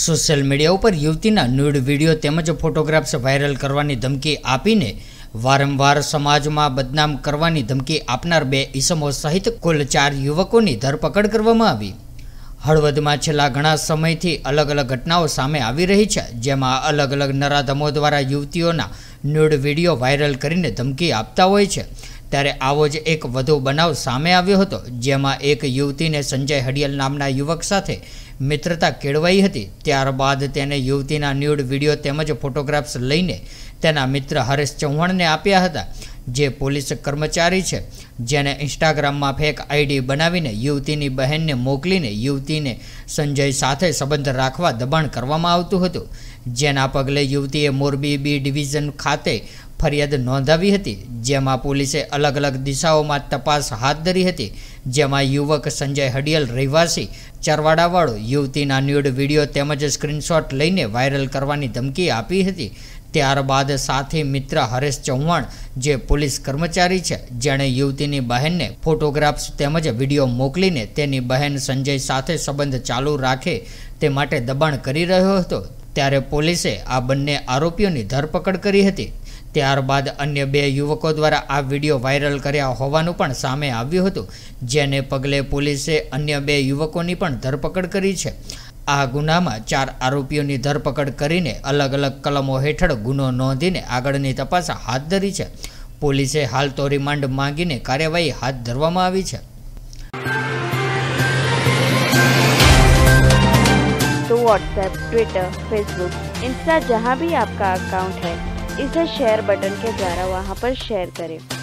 Social media ઉપર યુવતીના nude video તેમજ ફોટોગ્રાફ્સ વાયરલ કરવાની ધમકી આપીને વારંવાર સમાજમાં બદનામ કરવાની ધમકી આપનાર 2 ઈસમો સહિત કુલ 4 યુવકોની ધરપકડ કરવામાં આવી। હળવદમાં છેલ્લા ઘણા સમયથી અલગ અલગ ઘટનાઓ સામે આવી રહી છે, જેમાં અલગ અલગ નરાધમો દ્વારા યુવતીઓના ન્યૂડ વિડીયો વાયરલ કરીને ધમકી આપતા હોય છે। ત્યારે આવો જ એક વધુ બનાવ સામે આવ્યો હતો, જેમાં એક યુવતીને સંજય હડિયલ નામના યુવક સાથે મિત્રતા કેળવાઈ હતી। ત્યારબાદ તેને યુવતીના ન્યૂડ વિડીયો તેમજ ફોટોગ્રાફ્સ લઈને તેના મિત્ર હરેશ ચૌહાણને આપ્યા હતા, જે પોલીસ કર્મચારી છે, જેને ઇન્સ્ટાગ્રામમાં ફેક આઈડી બનાવીને યુવતીની બહેનને મોકલીને યુવતીને સંજય સાથે સંબંધ રાખવા દબાણ કરવામાં આવતું હતું। જેના પગલે યુવતીએ મોરબી બી ડિવિઝન ખાતે ફરિયાદ નોંધાવી હતી, જેમાં પોલીસે અલગ અલગ દિશાઓમાં તપાસ હાથ ધરી હતી, જેમાં યુવક સંજય હડિયલ રહેવાસી ચરવાડાવાળો યુવતીના ન્યૂડ વિડીયો તેમજ સ્ક્રીનશોટ લઈને વાયરલ કરવાની ધમકી આપી હતી। ત્યારબાદ સાથી મિત્ર હરેશ ચૌહાણ, જે પોલીસ કર્મચારી છે, જેણે યુવતીની બહેનને ફોટોગ્રાફ્સ તેમજ વિડીયો મોકલીને તેની બહેન સંજય સાથે સંબંધ ચાલુ રાખે તે માટે દબાણ કરી રહ્યો હતો, ત્યારે પોલીસે આ બંને આરોપીઓની ધરપકડ કરી હતી। ત્યારબાદ અન્ય 2 યુવકો દ્વારા આ વિડીયો વાયરલ કર્યા હોવાનું પણ સામે આવ્યું હતું, જેને પગલે પોલીસે અન્ય 2 યુવકોની પણ ધરપકડ કરી છે। આ ગુનામાં 4 આરોપીઓની ધરપકડ કરીને અલગ અલગ કલમો હેઠળ ગુનો નોંધીને આગળની તપાસ હાથ ધરી છે। પોલીસે હાલ તો રિમાન્ડ માંગીને કાર્યવાહી હાથ ધરવામાં આવી છે। तो व्हाट्सएप, ट्विटर, फेसबुक, इंस्टा जहाँ भी आपका अकाउंट है, इसे शेयर बटन के द्वारा वहाँ पर शेयर करें।